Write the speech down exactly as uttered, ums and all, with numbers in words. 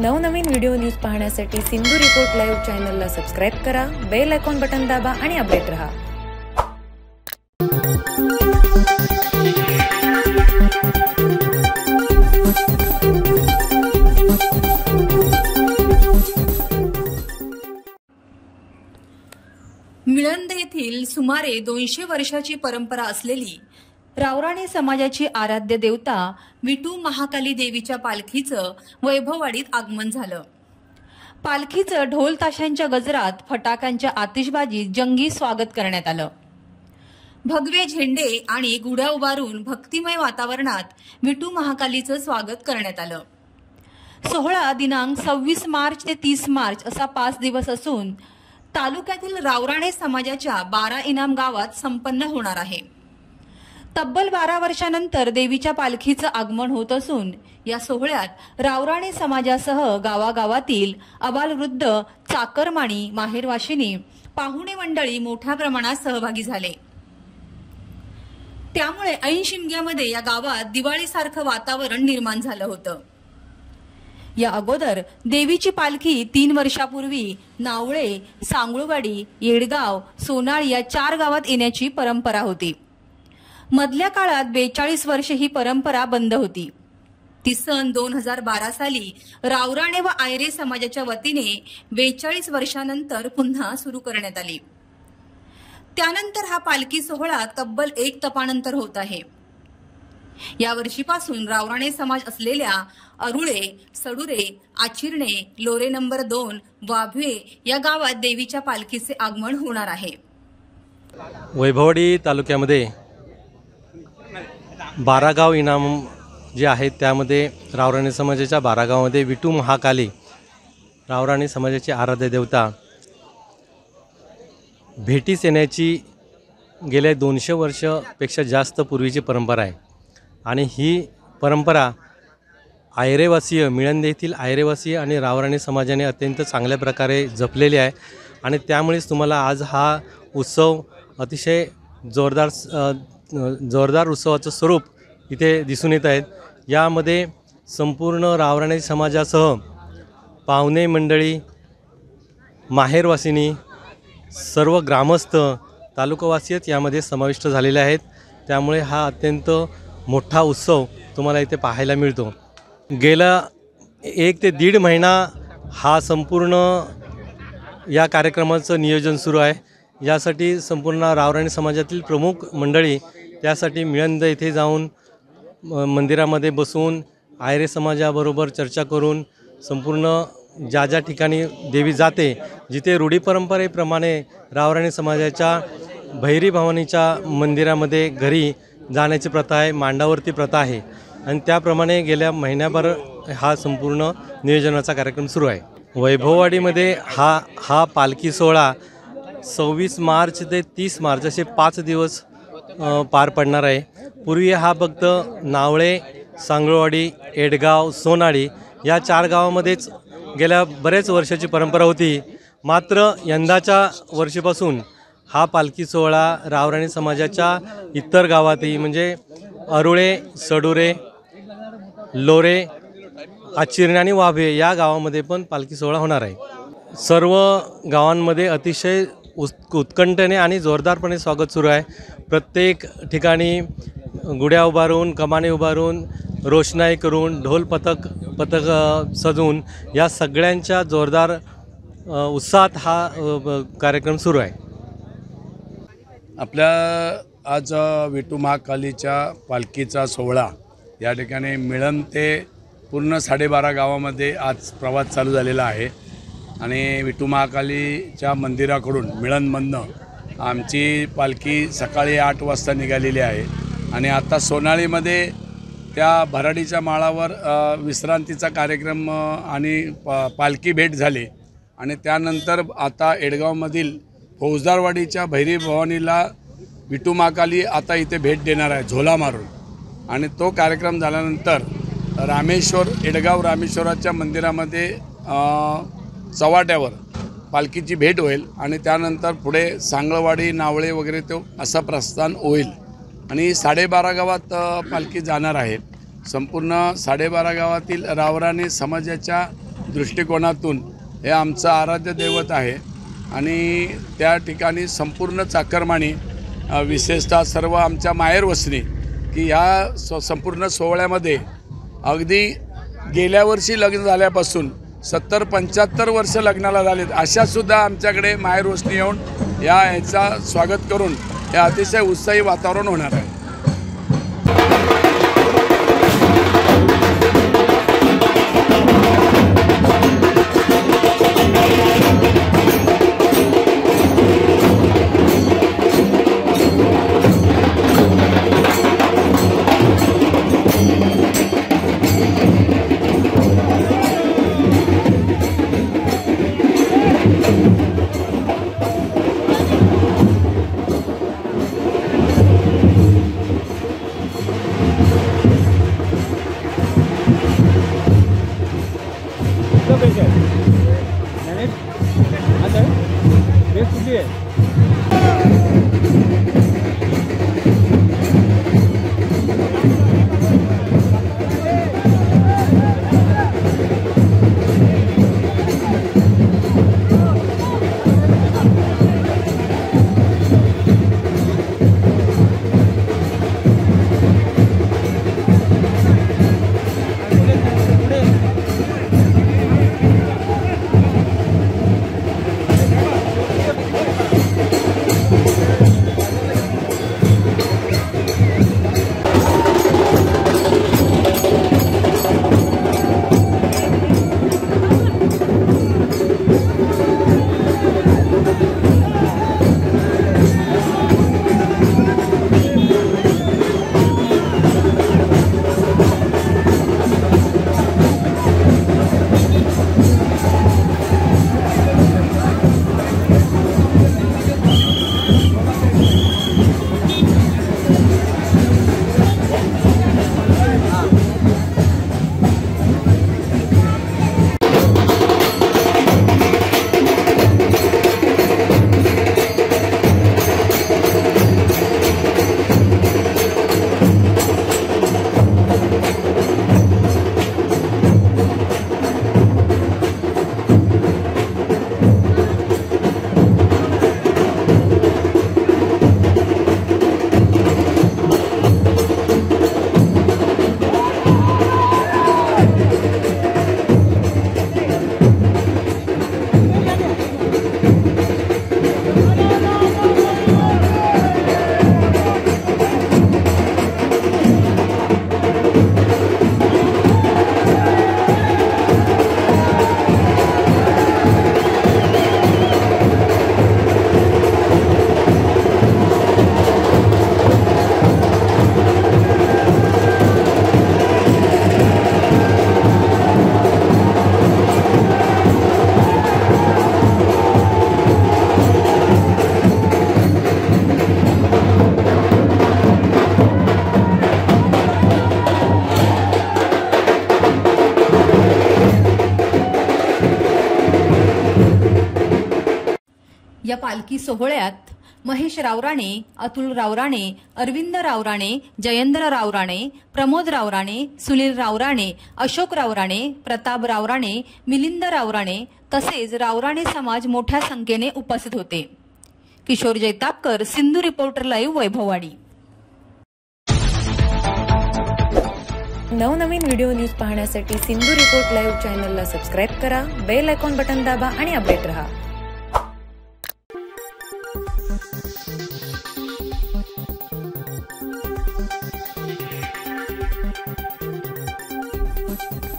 नवनवीन video news पाहण्यासाठी Sindhu report live चॅनलला सबस्क्राइब करा, बेल आयकॉन बटन दाबा आणि अपडेट रहा। मिळंद येथील सुमारे दोनशे वर्षाची परंपरा असलेली रावराणे समाजाची आराध्य देवता विठू महाकाली देवीच्या पालखीचं वैभववाडीत आगमन झालं। पालखीचं ढोल ताशांच्या गजरात, फटाक्यांच्या आतिषबाजीत जंगी स्वागत करण्यात आलं। भगवे झेंडे आणि गुढ्या उभारून भक्तिमय वातावरणात विठू महाकालीचं स्वागत करण्यात आलं। सोहळा दिनांक सव्वीस मार्च ते तीस मार्च असा पाच दिवस असून तालुक्यातील रावराणे समाजाच्या बारा इनाम गावात संपन्न होणार आहे। तब्बल बारा वर्षानंतर देवीच्या पालखीचं आगमन होत असून या सोहळ्यात रावराणे समाजासह गावागावातील अबालवृद्ध, चाकरमानी, माहेरवाशिनी, पाहुणे मंडळी मोठ्या प्रमाणात सहभागी झाले। त्यामुळे ऐन शिमग्यामध्ये या गावात दिवाळीसारखं वातावरण निर्माण झालं होतं। या अगोदर देवीची पालखी तीन वर्षापूर्वी नावळे, सांगुळवाडी, येडगाव, सोनाळी या चार गावात येण्याची परंपरा होती। मधल्या काळात बेचाळीस वर्ष ही परंपरा बंद होती। ती सन दोन हजार बारा साली रावराणे व आयरे समाजाच्या वतीने बेचाळीस वर्षानंतर पुन्हा सुरू करण्यात आली। त्यानंतर हा पालखी सोहळा तब्बल एक तपानंतर होत आहे। या वर्षीपासून रावराणे समाज असलेल्या अरुळे, सडुरे, आचिरणे, लोरे नंबर दोन, वाभवे या गावात देवीच्या पालखीचे आगमन होणार आहे। वैभववाडी तालुक्यामध्ये बारा गाव इनाम जे आहेत त्यामध्ये रावराणे समाजाच्या बारा गावामध्ये विठू महाकाली रावराणे समाजाची आराध्य देवता भेटीस येण्याची गेल्या दोनशे वर्षापेक्षा जास्त पूर्वीची परंपरा आहे आणि ही परंपरा आयरेवासीय, मिळंद येथील आयरेवासीय आणि रावराणे समाजाने अत्यंत चांगल्या प्रकारे जपलेली आहे आणि त्यामुळेच तुम्हाला आज हा उत्सव अतिशय जोरदार जोरदार उत्सवाचं स्वरूप इथे दिसून येत आहेत। यामध्ये संपूर्ण रावराणे समाजासह पाहुणे मंडळी, माहेरवासिनी, सर्व ग्रामस्थ, तालुकावासीच यामध्ये समाविष्ट झालेले आहेत। त्यामुळे हा अत्यंत मोठा उत्सव तुम्हाला इथे पाहायला मिळतो। गेला एक ते दीड महिना हा संपूर्ण या कार्यक्रमाचं नियोजन सुरू आहे। यासाठी संपूर्ण रावराणे समाजातील प्रमुख मंडळी त्यासाठी मिळंद येथे जाऊन मंदिरामध्ये बसून आयरे समाजाबरोबर चर्चा करून संपूर्ण ज्या ज्या ठिकाणी देवी जाते, जिथे रूढी परंपरेप्रमाणे रावराणे समाजाच्या भैरी भवानीच्या मंदिरामध्ये घरी जाण्याची प्रथा आहे, मांडावरती प्रथा आहे आणि त्याप्रमाणे गेल्या महिन्याभर हा संपूर्ण नियोजनाचा कार्यक्रम सुरू आहे। वैभववाडीमध्ये हा हा पालखी सोहळा सव्वीस मार्च ते तीस मार्च असे पाच दिवस पार पडणार आहे। पूर्वी हा फक्त नावळे, सांगुळवाडी, येडगाव, सोनाळी या चार गावामध्येच गेल्या बरेच वर्षाची परंपरा होती। मात्र यंदाच्या वर्षीपासून हा पालखी सोहळा रावराणे समाजाच्या इतर गावातही म्हणजे अरुळे, सडुरे, लोरे, आचिरणे आणि वाभे या गावामध्ये पण पालखी सोहळा होणार आहे। सर्व गावांमध्ये अतिशय उत्कंठेने आणि जोरदारपणे स्वागत सुरू आहे। प्रत्येक ठिकाणी गुढ्या उभारून, कमाने उभारून, रोषणाई करून, ढोल पथक पथक सजवून या सगळ्यांच्या जोरदार उत्साहात हा कार्यक्रम सुरू आहे। आपल्या आज विठू महाकालीच्या पालखीचा सोहळा या ठिकाणी मिळंद ते पूर्ण साडेबारा गावामध्ये आज प्रवास चालू झालेला आहे आणि विठू महाकालीच्या मंदिराकडून मिळंदमधनं आमची पालखी सकाळी आठ वाजता निघालेली आहे आणि आता सोनाळीमध्ये त्या भराडीच्या माळावर विश्रांतीचा कार्यक्रम आणि पा पालखी भेट झाली आणि त्यानंतर आता येडगावमधील फौजदारवाडीच्या भैरी भवानीला विठू महाकाली आता इथे भेट देणार आहे झोला मारून आणि तो कार्यक्रम झाल्यानंतर रामेश्वर, येडगाव रामेश्वराच्या मंदिरामध्ये चव्हाट्यावर पालखीची भेट होईल आणि त्यानंतर पुढे सांगळवाडी, नावळे वगैरे तो असं प्रस्थान होईल आणि साडेबारा गावात पालखी जाणार आहे। संपूर्ण साडेबारा गावातील रावराणे समाजाच्या दृष्टिकोनातून हे आमचं आराध्य दैवत आहे आणि त्या ठिकाणी संपूर्ण चाकरमानी विशेषतः सर्व आमच्या माहेर वसनी की ह्या स संपूर्ण सोहळ्यामध्ये अगदी गेल्या वर्षी लग्न झाल्यापासून सत्तर पंच्याहत्तर वर्ष लग्नाला झालेत अशासुद्धा आमच्याकडे माहेर वसनी येऊन या याचा स्वागत करून हे अतिशय उत्साही वातावरण होणार आहे. या पालखी सोहळ्यात महेश रावराणे, अतुल रावराणे, अरविंद रावराणे, जयेंद्र रावराणे, प्रमोद रावराणे, सुनील रावराणे, अशोक रावराणे, प्रताप रावराणे, मिलिंद रावराणे तसेच रावराणे समाज मोठ्या संख्येने उपस्थित होते. Kishore Jaitapkar, Sindhu reporter live, Vaibhavwadi. नवनवीन व्हिडिओ न्यूज पाहण्यासाठी सिंधू रिपोर्ट लाईव्ह चॅनलला सबस्क्राईब करा, बेल आयकॉन बटन दाबा आणि अपडेट रहा. Thank you.